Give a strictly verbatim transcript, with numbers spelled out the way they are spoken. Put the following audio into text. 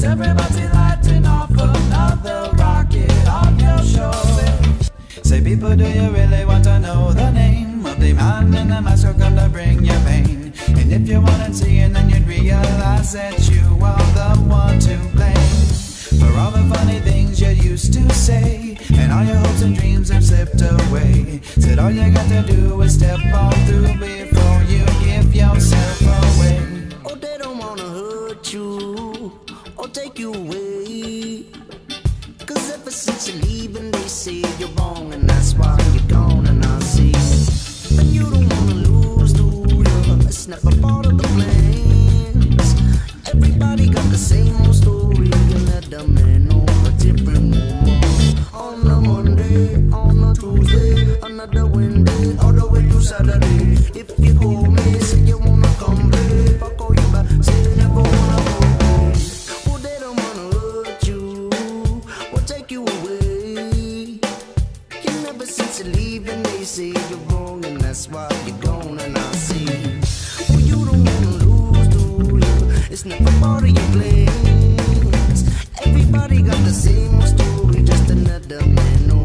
everybody lighting off another rocket off your show. Say people, do you really want to know the name of the man in the mask who come to bring you pain? And if you wanna see it, then you'd realize that you are the one to blame for all the funny things you used to say, and all your hopes and dreams have slipped away. Said all you got to do is step on through before you give yourself away. Oh, they don't wanna hurt you or take you away, 'cause ever since you're leaving they say you're wrong, and that's why you're gone. And I see, but you don't wanna lose, do you? It's never part of the plans. Everybody got the same old story. You let them in on a different woman. On a Monday, on a Tuesday, another Wednesday, all the way to Saturday. If you call me, say you wanna come play, if I call you back, say you never wanna go away. Oh, they don't wanna hurt you or take you away. You never since you're leaving, they say you're wrong, and that's why you're gone. And I see, oh, you don't wanna lose, do you? It's never part of your plans. Everybody got the same old story, just another man.